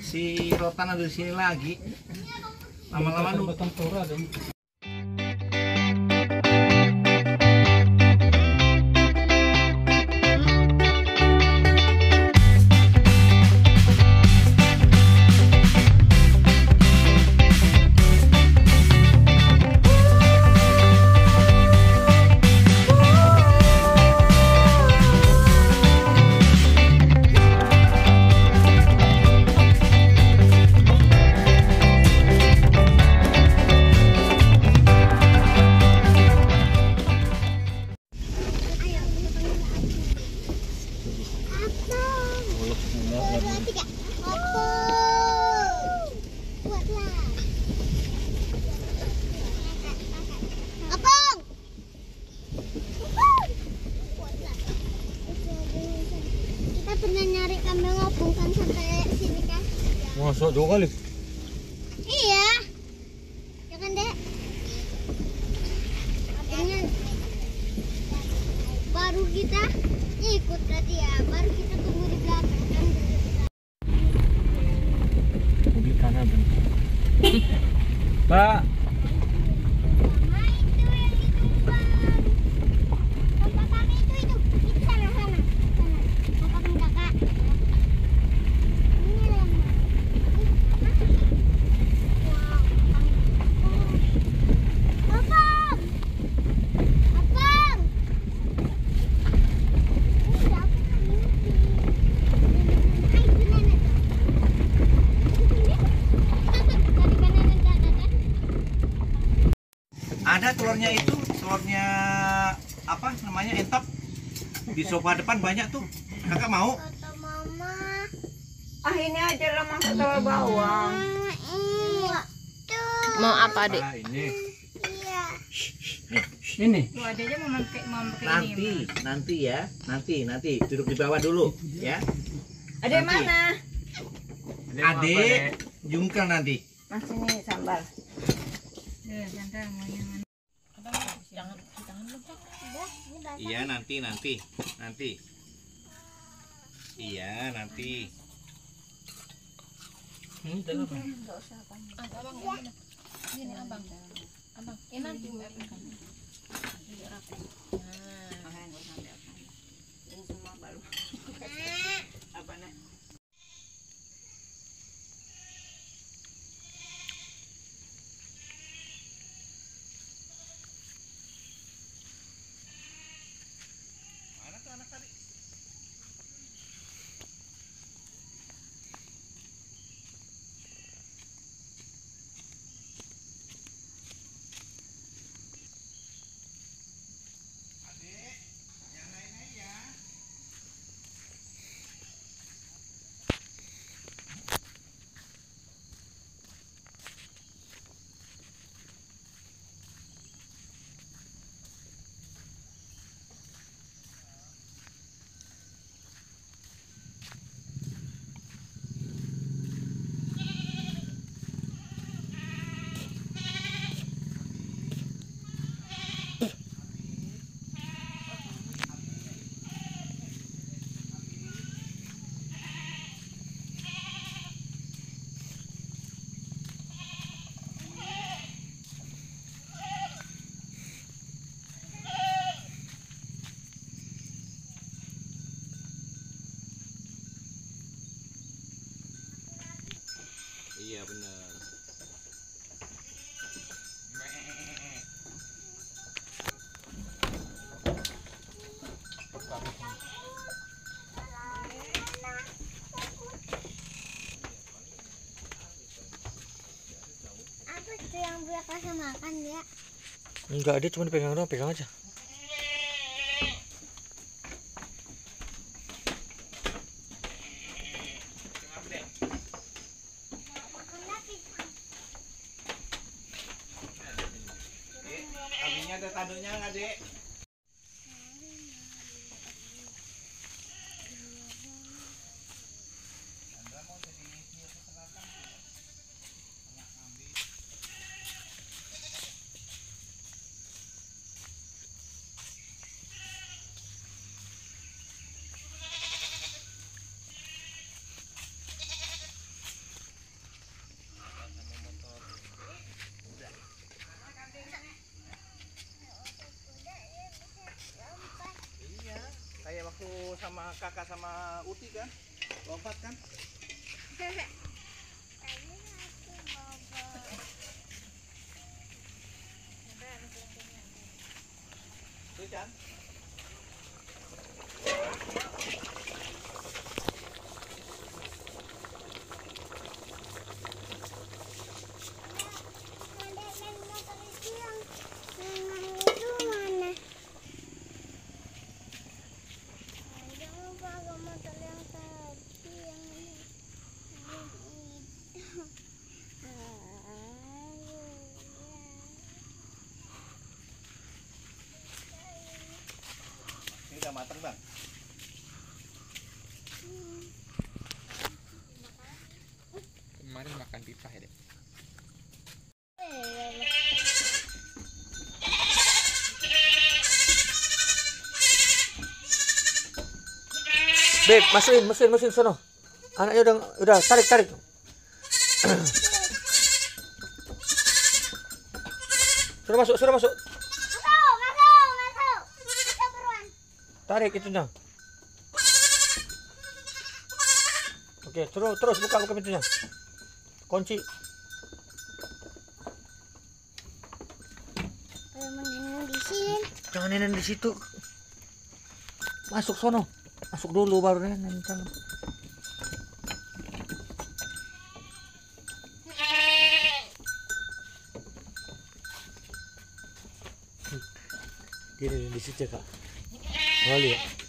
Si Rotan ada di sini lagi. Lama-lama lupa. Masuk 2 kali. Iya. Ya kan, Dek? Akhirnya baru kita ikut tadi ya. Baru kita tunggu di belakang kan. Mobil kanan. Pak. Sama itu yang itu, Bang. Tempat kami itu. Itu sana. Sana. Tempat kakak. Ini yang mana? Abang! Abang! Ada telurnya itu, telurnya apa namanya, entok. Di sofa depan banyak tuh. Kakak mau? Kata Mama. Ah, ini aja lah masak telur bawang. Tuh. Mau apa, Dek? Ini. Iya. Ini. Lu ada aja mau pakai ini. Nanti duduk di bawah dulu ya. Ada yang Nanti. mana? Adik jungkel nanti. Mas ini sambal. Iya nanti. Iya nanti. Ini abang. Ini nanti Ini semua baru. Apa nih? Mana tuh anak tadi? Adik, jangan naik-naik ya. Iya benar. Apa itu yang gue kasih makan ya? Enggak, dia cuma pegang doang, pegang aja. Abinya ada tadonya nggak, Dek? sama kakak sama Uti kan? Lompat kan? Tadi aku bobo. Tuh Chan. Ada dan motor itu yang itu mana? Jangan lupa ke motor yang tadi yang ini. Ini udah matang bang. Kemarin makan pipa ya, Dek. Beb, mesin sono. Anaknya udah tarik. Sudah masuk. Masuk beruan. Tarik itunya. Oke, terus buka pintunya. Kunci. Kalau menenun di sini. Jangan nenek di situ. Masuk sono. Masuk dulu baru nenek. Jangan. Dia di situ, Kak. Oh, lihat.